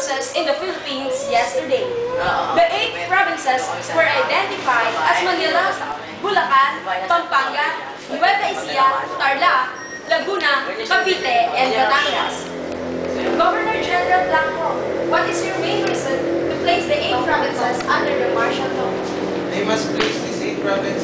provinces in the Philippines yesterday. The 8 provinces were identified as Manila, Bulacan, Pampanga, Nueva Ecija, Tarlac, Laguna, Cavite, and Batangas. Governor General Blanco, what is your main reason to place the 8 provinces under the martial law? They must place these 8 provinces